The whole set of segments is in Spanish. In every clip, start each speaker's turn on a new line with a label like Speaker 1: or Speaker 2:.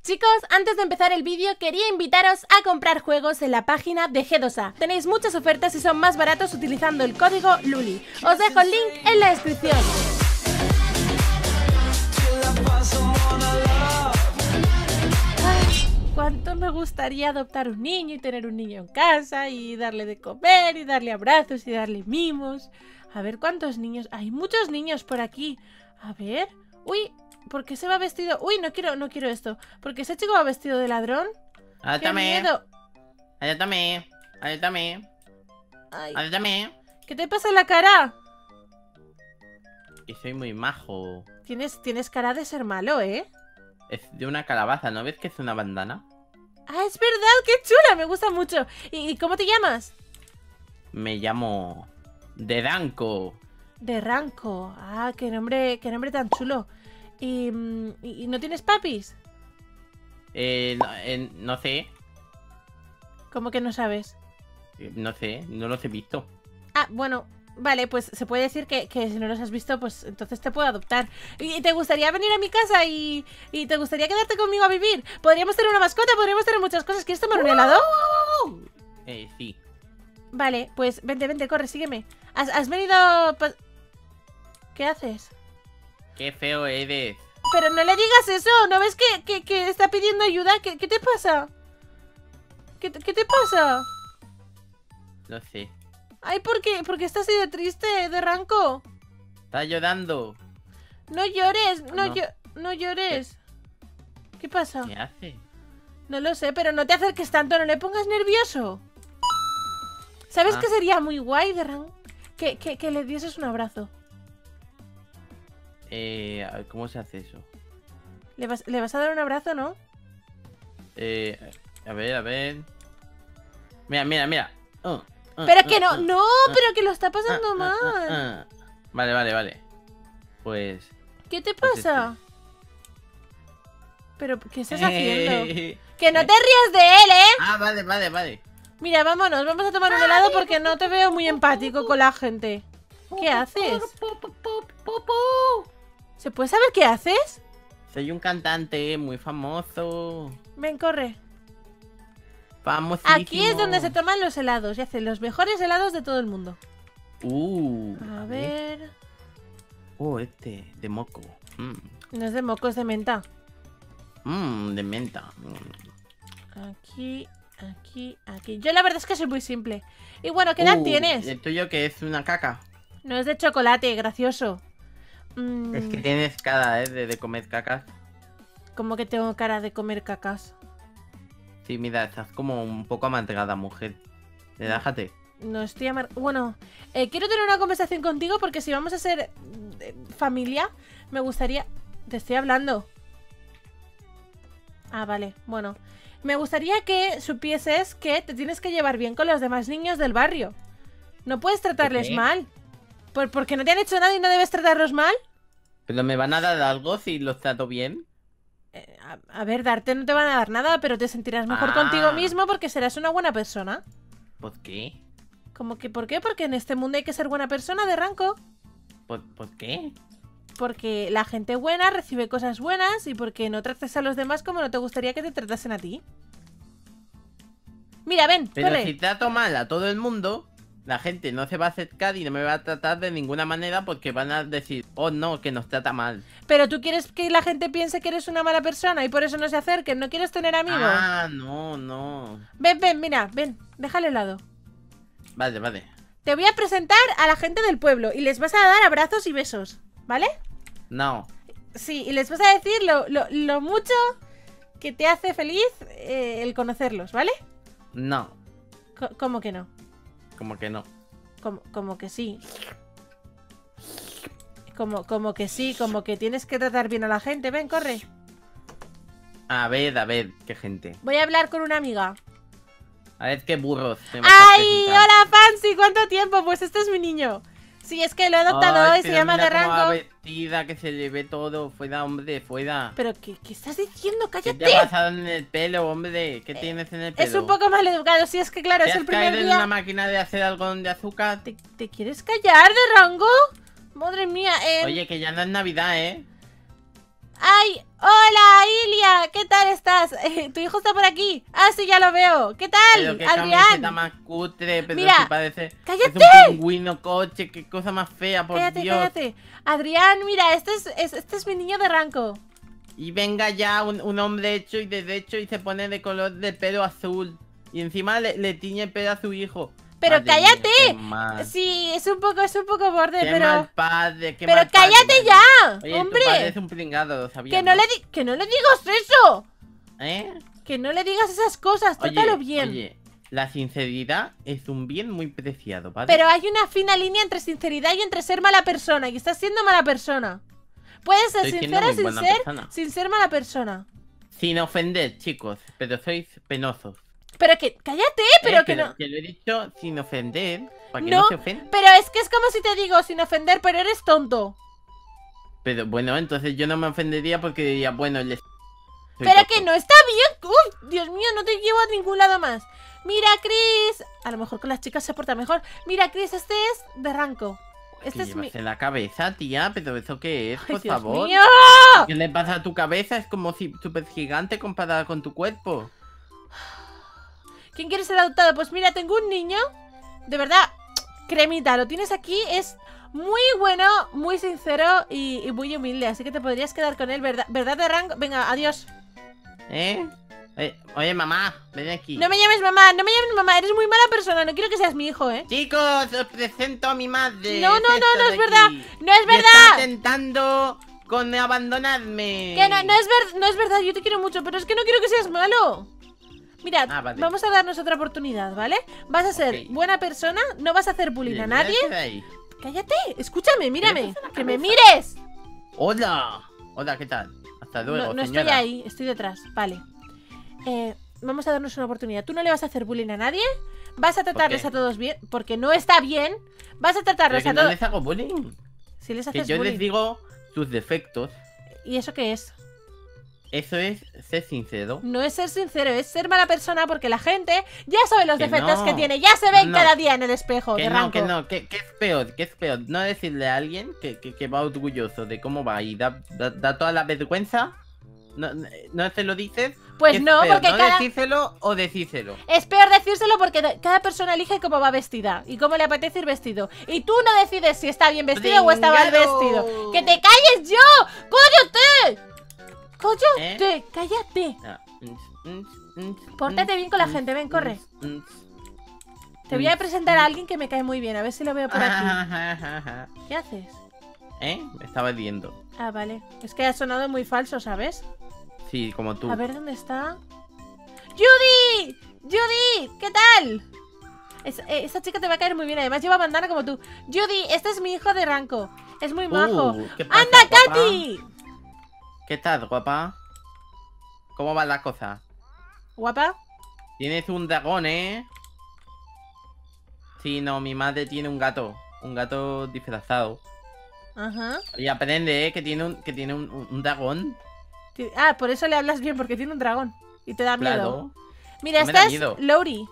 Speaker 1: Chicos, antes de empezar el vídeo quería invitaros a comprar juegos en la página de G2A. Tenéis muchas ofertas y son más baratos utilizando el código LULI. Os dejo el link en la descripción. Ay, cuánto me gustaría adoptar un niño y tener un niño en casa y darle de comer y darle abrazos y darle mimos. A ver cuántos niños. Hay muchos niños por aquí. A ver. Uy, ¿por qué se va vestido? Uy, no quiero esto. ¿Por qué ese chico va vestido de ladrón? ¡Qué miedo!
Speaker 2: Ayúdame.
Speaker 1: Ay, ¿qué te pasa en la cara?
Speaker 2: Que soy muy majo.
Speaker 1: Tienes cara de ser malo, ¿eh?
Speaker 2: Es de una calabaza, ¿no ves que es una bandana?
Speaker 1: Ah, es verdad, qué chula, me gusta mucho. ¿Y cómo te llamas?
Speaker 2: Me llamo Dedanko.
Speaker 1: De Ranco. Ah, qué nombre tan chulo. ¿Y no tienes papis?
Speaker 2: No sé.
Speaker 1: ¿Cómo que no sabes?
Speaker 2: No sé, no los he visto.
Speaker 1: Ah, bueno, vale, pues se puede decir que si no los has visto, pues entonces te puedo adoptar. ¿Y te gustaría venir a mi casa y te gustaría quedarte conmigo a vivir? Podríamos tener una mascota, podríamos tener muchas cosas. ¿Quieres tomar un helado?
Speaker 2: Sí.
Speaker 1: Vale, pues vente, corre, sígueme. ¿Has venido...? ¿Qué haces?
Speaker 2: Qué feo eres.
Speaker 1: Pero no le digas eso, ¿no ves que está pidiendo ayuda? ¿Qué te pasa? ¿Qué te pasa?
Speaker 2: No sé.
Speaker 1: Ay, ¿por qué estás así de triste, de Ranco?
Speaker 2: Está llorando.
Speaker 1: No llores,
Speaker 2: No.
Speaker 1: no llores. ¿Qué pasa?
Speaker 2: ¿Qué hace?
Speaker 1: No lo sé, pero no te acerques tanto, no le pongas nervioso. ¿Sabes qué sería muy guay, de Ranco? Que le dieses un abrazo.
Speaker 2: A ver, ¿cómo se hace eso?
Speaker 1: ¿Le vas a dar un abrazo, no?
Speaker 2: A ver. Mira.
Speaker 1: Pero que no, pero que lo está pasando mal.
Speaker 2: Vale. Pues...
Speaker 1: ¿Qué te
Speaker 2: pues
Speaker 1: pasa? ¿Pero qué estás haciendo? ¡Que no te rías de él, eh!
Speaker 2: Ah, vale.
Speaker 1: Mira, vámonos, vamos a tomar un helado porque no te veo muy empático con la gente. ¿Qué haces? ¿Se puede saber qué haces?
Speaker 2: Soy un cantante muy famoso.
Speaker 1: Ven, corre.
Speaker 2: Famosísimo.
Speaker 1: Aquí es donde se toman los helados y hacen los mejores helados de todo el mundo. A ver...
Speaker 2: Este, de moco.
Speaker 1: No es de moco, es de menta.
Speaker 2: De menta.
Speaker 1: Aquí. Yo la verdad es que soy muy simple. Y bueno, ¿qué edad tienes?
Speaker 2: ¿El tuyo que es una caca?
Speaker 1: No es de chocolate, gracioso.
Speaker 2: Es que tienes cara, de comer cacas.
Speaker 1: ¿Cómo que tengo cara de comer cacas?
Speaker 2: Sí, mira, estás como un poco amargada, mujer. Relájate.
Speaker 1: No estoy Bueno, quiero tener una conversación contigo porque si vamos a ser familia, me gustaría... Te estoy hablando. Ah, vale, bueno. Me gustaría que supieses que te tienes que llevar bien con los demás niños del barrio. No puedes tratarles mal. ¿Porque no te han hecho nada y no debes tratarlos mal?
Speaker 2: ¿Pero me van a dar algo si los trato bien?
Speaker 1: A ver, darte no te van a dar nada, pero te sentirás mejor contigo mismo porque serás una buena persona.
Speaker 2: ¿Por qué?
Speaker 1: ¿Cómo que por qué? Porque en este mundo hay que ser buena persona, de Ranco.
Speaker 2: ¿Por qué?
Speaker 1: Porque la gente buena recibe cosas buenas y porque no trates a los demás como no te gustaría que te tratasen a ti. Mira, ven,
Speaker 2: Pero
Speaker 1: corre.
Speaker 2: si trato mal a todo el mundo, la gente no se va a acercar y no me va a tratar de ninguna manera porque van a decir, oh no, que nos trata mal.
Speaker 1: Pero tú quieres que la gente piense que eres una mala persona y por eso no se acerquen. ¿No quieres tener amigos?
Speaker 2: Ah, no.
Speaker 1: Ven, mira, ven, déjale al lado.
Speaker 2: Vale.
Speaker 1: Te voy a presentar a la gente del pueblo y les vas a dar abrazos y besos, ¿vale?
Speaker 2: No.
Speaker 1: Sí, y les vas a decir lo mucho que te hace feliz el conocerlos, ¿vale?
Speaker 2: No.
Speaker 1: ¿Cómo que no?
Speaker 2: Como que no.
Speaker 1: Como que sí. Como que sí, como que tienes que tratar bien a la gente. Ven, corre.
Speaker 2: A ver, qué gente.
Speaker 1: Voy a hablar con una amiga.
Speaker 2: A ver qué burros. me vas a
Speaker 1: ¡Ay!
Speaker 2: presentar.
Speaker 1: ¡Hola, Fancy! ¿Cuánto tiempo? Pues este es mi niño. Sí, es que lo he adoptado
Speaker 2: Ay,
Speaker 1: y se
Speaker 2: pero
Speaker 1: llama
Speaker 2: mira
Speaker 1: de
Speaker 2: cómo va
Speaker 1: Ranco.
Speaker 2: vestida, que se le ve todo. Fuera, hombre, fuera.
Speaker 1: ¿Pero qué estás diciendo?
Speaker 2: ¿Qué
Speaker 1: ¡Cállate!
Speaker 2: te ha pasado en el pelo, hombre? ¿Qué tienes en el pelo?
Speaker 1: Es un poco mal educado. Sí, es que claro,
Speaker 2: ¿Te
Speaker 1: es
Speaker 2: has
Speaker 1: el primer
Speaker 2: caído en
Speaker 1: día.
Speaker 2: una máquina de hacer algodón de azúcar?
Speaker 1: ¿Te quieres callar, de Rango? Madre mía,
Speaker 2: Oye, que ya no es Navidad, ¿eh?
Speaker 1: ¡Ay! ¡Hola, Ilia! ¿Qué tal estás? ¿Tu hijo está por aquí? Ah, sí, ya lo veo. ¿Qué tal,
Speaker 2: Pero qué
Speaker 1: Adrián?
Speaker 2: camiseta más cutre, pero
Speaker 1: Mira,
Speaker 2: si parece...
Speaker 1: ¡cállate!
Speaker 2: Es un pingüino coche, qué cosa más fea, por
Speaker 1: Cállate,
Speaker 2: Dios.
Speaker 1: cállate. Adrián, mira, este es mi niño de ranco.
Speaker 2: Y venga ya un hombre hecho y derecho y se pone de color de pelo azul. Y encima le tiñe el pelo a su hijo.
Speaker 1: Pero
Speaker 2: Madre mía,
Speaker 1: cállate.
Speaker 2: qué mal.
Speaker 1: Sí, es un poco borde,
Speaker 2: Qué
Speaker 1: pero...
Speaker 2: mal padre, qué
Speaker 1: Pero
Speaker 2: mal padre,
Speaker 1: cállate
Speaker 2: madre.
Speaker 1: ya,
Speaker 2: Oye,
Speaker 1: hombre.
Speaker 2: tu padre es un pringado, lo sabía,
Speaker 1: Que no le digas eso.
Speaker 2: ¿Eh?
Speaker 1: Que no le digas esas cosas,
Speaker 2: Oye,
Speaker 1: trátalo bien.
Speaker 2: Oye, la sinceridad es un bien muy preciado, ¿vale?
Speaker 1: Pero hay una fina línea entre sinceridad y entre ser mala persona. Y estás siendo mala persona. Puedes ser
Speaker 2: Estoy siendo
Speaker 1: sincera
Speaker 2: muy
Speaker 1: sin
Speaker 2: buena
Speaker 1: ser,
Speaker 2: persona.
Speaker 1: sin ser mala persona.
Speaker 2: Sin ofender, chicos, pero sois penosos.
Speaker 1: Pero que, cállate, pero que no.
Speaker 2: Que lo he dicho sin ofender, para que
Speaker 1: No,
Speaker 2: no se ofenda.
Speaker 1: pero es que es como si te digo, sin ofender, pero eres tonto.
Speaker 2: Pero bueno, entonces yo no me ofendería porque diría, bueno, soy
Speaker 1: Pero
Speaker 2: tonto.
Speaker 1: que no está bien. Uf, Dios mío, no te llevo a ningún lado más. Mira, Chris. A lo mejor con las chicas se porta mejor. Mira, Chris, este es de ranco. Este
Speaker 2: ¿Qué
Speaker 1: es mi...
Speaker 2: llevas en la cabeza, tía? ¿Pero eso qué es?
Speaker 1: Ay,
Speaker 2: Por
Speaker 1: Dios
Speaker 2: favor.
Speaker 1: mío.
Speaker 2: ¿Qué le pasa a tu cabeza? Es como si súper gigante comparada con tu cuerpo.
Speaker 1: ¿Quién quiere ser adoptado? Pues mira, tengo un niño. De verdad, cremita, lo tienes aquí. Es muy bueno, muy sincero y muy humilde. Así que te podrías quedar con él, ¿verdad? ¿Verdad de rango? Venga, adiós.
Speaker 2: ¿Eh? Oye, mamá, ven aquí.
Speaker 1: No me llames mamá, no me llames mamá. Eres muy mala persona, no quiero que seas mi hijo, ¿eh?
Speaker 2: Chicos, os presento a mi madre.
Speaker 1: No, no, no, no es verdad. No es
Speaker 2: Me está
Speaker 1: verdad.
Speaker 2: intentando con abandonarme.
Speaker 1: Que no es verdad, yo te quiero mucho, pero es que no quiero que seas malo. Mira,
Speaker 2: Vale.
Speaker 1: vamos a darnos otra oportunidad, ¿vale? Vas a ser
Speaker 2: Ok.
Speaker 1: buena persona, no vas a hacer bullying a nadie.
Speaker 2: Mira ahí.
Speaker 1: Cállate, escúchame, mírame.
Speaker 2: pasa en la
Speaker 1: Que me
Speaker 2: cabeza?
Speaker 1: mires.
Speaker 2: Hola. Hola, ¿qué tal? Hasta luego,
Speaker 1: No estoy
Speaker 2: señora.
Speaker 1: ahí, estoy detrás. Vale. Vamos a darnos una oportunidad. Tú no le vas a hacer bullying a nadie. Vas a tratarles
Speaker 2: qué?
Speaker 1: a todos bien, porque no está bien. Vas a
Speaker 2: Pero
Speaker 1: tratarles
Speaker 2: que
Speaker 1: a
Speaker 2: no
Speaker 1: todos.
Speaker 2: les hago bullying.
Speaker 1: Si les
Speaker 2: Que
Speaker 1: haces
Speaker 2: yo
Speaker 1: bullying.
Speaker 2: les digo sus defectos.
Speaker 1: ¿Y eso qué es?
Speaker 2: Eso es ser sincero.
Speaker 1: No es ser sincero, es ser mala persona porque la gente ya sabe los
Speaker 2: Que
Speaker 1: defectos
Speaker 2: no.
Speaker 1: que tiene. Ya se ven
Speaker 2: No.
Speaker 1: cada día en el espejo de
Speaker 2: Que no,
Speaker 1: ranco.
Speaker 2: que no, que es peor, que es peor. No decirle a alguien que va orgulloso de cómo va y da toda la vergüenza. No se lo dices.
Speaker 1: Pues
Speaker 2: ¿qué es
Speaker 1: no,
Speaker 2: peor?
Speaker 1: porque
Speaker 2: ¿No
Speaker 1: cada...
Speaker 2: decírselo o decírselo?
Speaker 1: Es peor decírselo porque cada persona elige cómo va vestida y cómo le apetece ir vestido. Y tú no decides si está bien vestido o está mal
Speaker 2: ¡Pringado!
Speaker 1: vestido. ¡Que te calles yo! ¡Cállate! ¡Cállate! ¡Cállate!
Speaker 2: Ah,
Speaker 1: Pórtate bien con la gente, ven, corre. Te voy a presentar a alguien que me cae muy bien, a ver si lo veo por aquí. ¿Qué haces?
Speaker 2: Me estaba viendo.
Speaker 1: Ah, vale. Es que ha sonado muy falso, ¿sabes?
Speaker 2: Sí, como tú.
Speaker 1: A ver, ¿dónde está? ¡Judy! ¡Judy! ¿Qué tal? Esa chica te va a caer muy bien, además lleva bandana como tú. Judy, este es mi hijo de ranco. Es muy majo.
Speaker 2: ¿Qué pasa,
Speaker 1: ¡Anda,
Speaker 2: guapa?
Speaker 1: Katy!
Speaker 2: ¿Qué tal, guapa? ¿Cómo va la cosa?
Speaker 1: ¿Guapa?
Speaker 2: Tienes un dragón, ¿eh? Sí, no, mi madre tiene un gato. Un gato disfrazado.
Speaker 1: Ajá.
Speaker 2: Y aprende, ¿eh? Que tiene un dragón.
Speaker 1: Ah, por eso le hablas bien, porque tiene un dragón. Y te da miedo.
Speaker 2: Claro.
Speaker 1: Mira,
Speaker 2: No me da
Speaker 1: esta es
Speaker 2: miedo.
Speaker 1: Lori.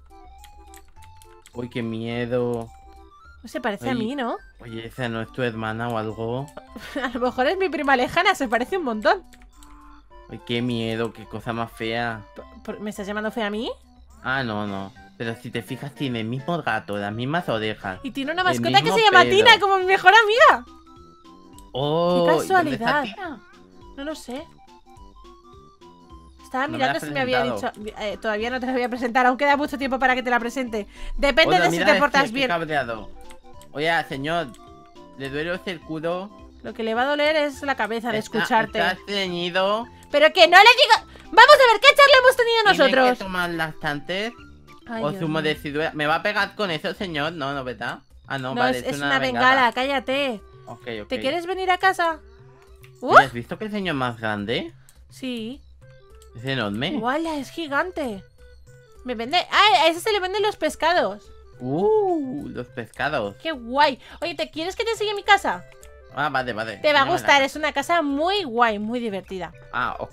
Speaker 2: Uy, qué miedo.
Speaker 1: No se parece a
Speaker 2: Ay.
Speaker 1: mí, ¿no?
Speaker 2: Oye, esa no es tu hermana o algo.
Speaker 1: A lo mejor es mi prima lejana, se parece un montón.
Speaker 2: Uy, qué miedo, qué cosa más fea.
Speaker 1: ¿Me estás llamando fea a mí?
Speaker 2: Ah, no. Pero si te fijas, tiene el mismo gato, las mismas orejas.
Speaker 1: Y tiene una
Speaker 2: El
Speaker 1: mascota que
Speaker 2: mismo
Speaker 1: se llama
Speaker 2: pelo.
Speaker 1: Tina, como mi mejor amiga.
Speaker 2: Oh,
Speaker 1: Qué
Speaker 2: ¿y dónde está
Speaker 1: casualidad.
Speaker 2: Tina?
Speaker 1: No lo sé. Estaba
Speaker 2: No me
Speaker 1: mirando
Speaker 2: la has
Speaker 1: si me había dicho.
Speaker 2: presentado.
Speaker 1: Todavía no te la voy a presentar, aún queda mucho tiempo para que te la presente. Depende
Speaker 2: Hola,
Speaker 1: de si
Speaker 2: mira
Speaker 1: te
Speaker 2: este,
Speaker 1: portas
Speaker 2: qué
Speaker 1: bien.
Speaker 2: cabreado. Oye, señor, ¿le duele el culo?
Speaker 1: Lo que le va a doler es la cabeza de escucharte.
Speaker 2: ¿Estás ceñido?
Speaker 1: Pero que no le diga. Vamos a ver, ¿qué charla hemos tenido
Speaker 2: ¿Tienes
Speaker 1: nosotros?
Speaker 2: que tomar laxantes?
Speaker 1: Ay,
Speaker 2: ¿O
Speaker 1: Dios
Speaker 2: zumo
Speaker 1: mío.
Speaker 2: de ciruela? ¿Me va a pegar con eso, señor? No, ¿verdad? Ah, no,
Speaker 1: No,
Speaker 2: vale,
Speaker 1: es una bengala, cállate.
Speaker 2: Ok.
Speaker 1: ¿Te quieres venir a casa?
Speaker 2: Oye, ¿has visto que el señor más grande?
Speaker 1: Sí.
Speaker 2: Es enorme.
Speaker 1: ¡Guala! Es gigante. Me vende. ¡Ah! A ese se le venden los pescados.
Speaker 2: Los pescados.
Speaker 1: ¡Qué guay! Oye, ¿te quieres que te siga a mi casa?
Speaker 2: Ah, vale.
Speaker 1: Te va a
Speaker 2: Llámala.
Speaker 1: gustar, es una casa muy guay, muy divertida.
Speaker 2: Ah, ok.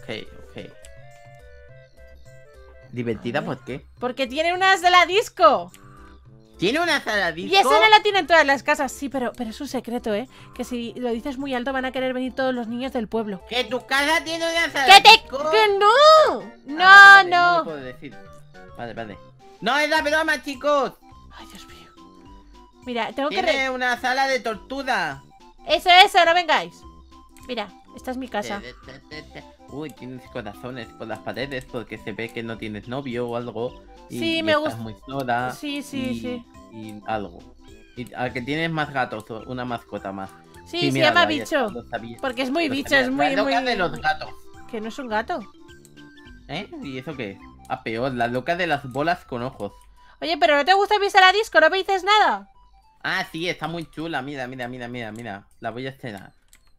Speaker 2: ¿Divertida
Speaker 1: A ver.
Speaker 2: por qué?
Speaker 1: Porque tiene unas de la disco.
Speaker 2: ¿Tiene una sala disco?
Speaker 1: Y eso no lo tienen todas las casas. Sí, pero es un secreto, ¿eh? Que si lo dices muy alto van a querer venir todos los niños del pueblo.
Speaker 2: ¿Que tu casa tiene una sala
Speaker 1: ¡Que
Speaker 2: disco?
Speaker 1: ¡Que no! ¡No,
Speaker 2: Vale,
Speaker 1: no!
Speaker 2: No lo puedo decir. Vale. ¡No, es la broma, chicos!
Speaker 1: Ay, Dios mío. Mira, tengo que...
Speaker 2: Tiene una sala de tortura.
Speaker 1: Eso, no vengáis. Mira, esta es mi casa.
Speaker 2: Uy, tienes corazones por las paredes porque se ve que no tienes novio o algo.
Speaker 1: Sí,
Speaker 2: y
Speaker 1: me
Speaker 2: estás
Speaker 1: gusta.
Speaker 2: muy sola.
Speaker 1: Sí.
Speaker 2: Y algo. Y al que tienes más gatos, una mascota más.
Speaker 1: Sí, se
Speaker 2: míralo,
Speaker 1: llama
Speaker 2: ahí está,
Speaker 1: Bicho.
Speaker 2: lo sabía.
Speaker 1: Porque es muy
Speaker 2: Lo
Speaker 1: bicho,
Speaker 2: sabía.
Speaker 1: es muy,
Speaker 2: La loca
Speaker 1: muy...
Speaker 2: de los gatos.
Speaker 1: Que no es un gato.
Speaker 2: ¿Eh? ¿Y eso qué? Ah, peor, la loca de las bolas con ojos.
Speaker 1: Oye, pero ¿no te gusta mi sala disco? ¿No me dices nada?
Speaker 2: Ah, sí, está muy chula. Mira. La voy a estrenar.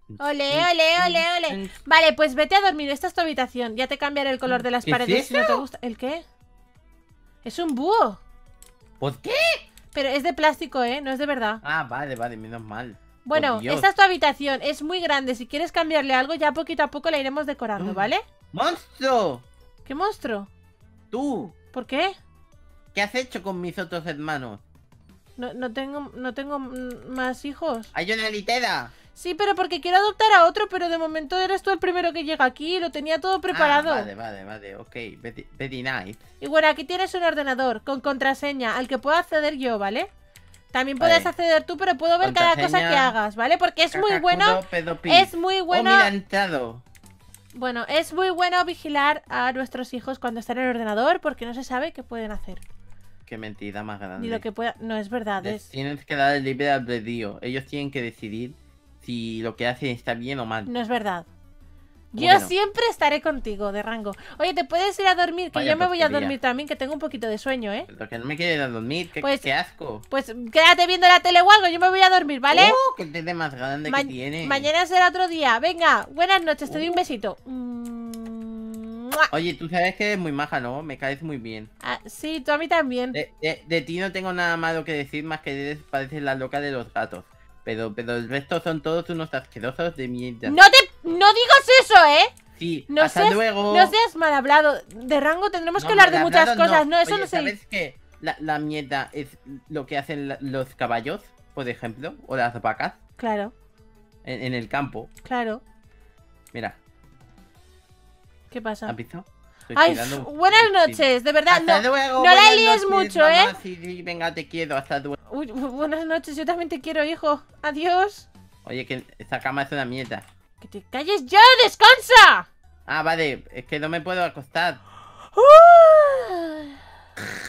Speaker 1: Ole. Vale, pues vete a dormir. Esta es tu habitación. Ya te cambiaré el color de las
Speaker 2: ¿Qué es
Speaker 1: paredes si no te
Speaker 2: eso?
Speaker 1: gusta. ¿El qué? Es un búho.
Speaker 2: ¿Por qué?
Speaker 1: Pero es de plástico, ¿eh? No es de verdad.
Speaker 2: Ah, vale, menos mal.
Speaker 1: Bueno,
Speaker 2: Por Dios.
Speaker 1: esta es tu habitación. Es muy grande. Si quieres cambiarle algo, ya poquito a poco la iremos decorando, ¿vale?
Speaker 2: ¡Monstruo!
Speaker 1: ¿Qué monstruo?
Speaker 2: ¡Tú!
Speaker 1: ¿Por qué?
Speaker 2: ¿Qué has hecho con mis otros hermanos?
Speaker 1: No tengo más hijos.
Speaker 2: ¡Hay una litera!
Speaker 1: Sí, pero porque quiero adoptar a otro, pero de momento eres tú el primero que llega aquí. Lo tenía todo preparado.
Speaker 2: Ah, vale, ok. Very nice.
Speaker 1: Y bueno, aquí tienes un ordenador con contraseña al que puedo acceder yo, ¿vale? También puedes
Speaker 2: Vale.
Speaker 1: acceder tú, pero puedo ver cada cosa
Speaker 2: Contraseña,
Speaker 1: que hagas, ¿vale? Porque es muy bueno.
Speaker 2: Cacacudo, pedopis.
Speaker 1: Es muy bueno.
Speaker 2: Oh, mira, ha entrado.
Speaker 1: Bueno, es muy bueno vigilar a nuestros hijos cuando están en el ordenador porque no se sabe qué pueden hacer.
Speaker 2: Qué mentira más grande.
Speaker 1: Ni lo que pueda... No, es verdad, es...
Speaker 2: Tienes que dar el libre albedrío. Ellos tienen que decidir si lo que hacen está bien o mal.
Speaker 1: No es verdad.
Speaker 2: ¿Cómo
Speaker 1: Yo
Speaker 2: que no?
Speaker 1: siempre estaré contigo, de rango. Oye, ¿te puedes ir a dormir? Que
Speaker 2: Vaya
Speaker 1: yo me voy a
Speaker 2: porquería.
Speaker 1: dormir también, que tengo un poquito de sueño, ¿eh?
Speaker 2: Lo que no me quiere ir a dormir,
Speaker 1: Pues-
Speaker 2: qué asco.
Speaker 1: Pues quédate viendo la tele o algo, yo me voy a dormir, ¿vale?
Speaker 2: Oh, qué tele más grande que tiene.
Speaker 1: Mañana será otro día. Venga, buenas noches, te doy un besito. ¡Mua!
Speaker 2: Oye, tú sabes que eres muy maja, ¿no? Me caes muy bien.
Speaker 1: Ah, sí, tú a mí también.
Speaker 2: De ti no tengo nada malo que decir más que eres, pareces la loca de los gatos. Pero el resto son todos unos asquerosos de mierda.
Speaker 1: No digas eso, ¿eh?
Speaker 2: Sí,
Speaker 1: No
Speaker 2: hasta
Speaker 1: seas,
Speaker 2: luego.
Speaker 1: no seas mal hablado. De rango tendremos que
Speaker 2: No,
Speaker 1: hablar de
Speaker 2: mal
Speaker 1: muchas
Speaker 2: hablado,
Speaker 1: cosas. No, eso
Speaker 2: Oye,
Speaker 1: no se
Speaker 2: ¿sabes que la mierda es lo que hacen los caballos, por ejemplo? O las vacas
Speaker 1: Claro,
Speaker 2: en el campo.
Speaker 1: claro.
Speaker 2: Mira,
Speaker 1: ¿Qué pasa?
Speaker 2: ¿has visto? Estoy
Speaker 1: Ay,
Speaker 2: tirando un-
Speaker 1: buenas
Speaker 2: sí.
Speaker 1: noches, de verdad.
Speaker 2: Hasta
Speaker 1: No,
Speaker 2: luego,
Speaker 1: no la
Speaker 2: buenas
Speaker 1: líes
Speaker 2: noches,
Speaker 1: mucho,
Speaker 2: mamá.
Speaker 1: ¿eh?
Speaker 2: Sí, venga, te quiero, hasta luego.
Speaker 1: Uy, buenas noches, yo también te quiero, hijo. Adiós.
Speaker 2: Oye, que esta cama es una mierda.
Speaker 1: ¡Que te calles ya! ¡Descansa!
Speaker 2: Ah, vale, es que no me puedo acostar.
Speaker 1: ¡Ah!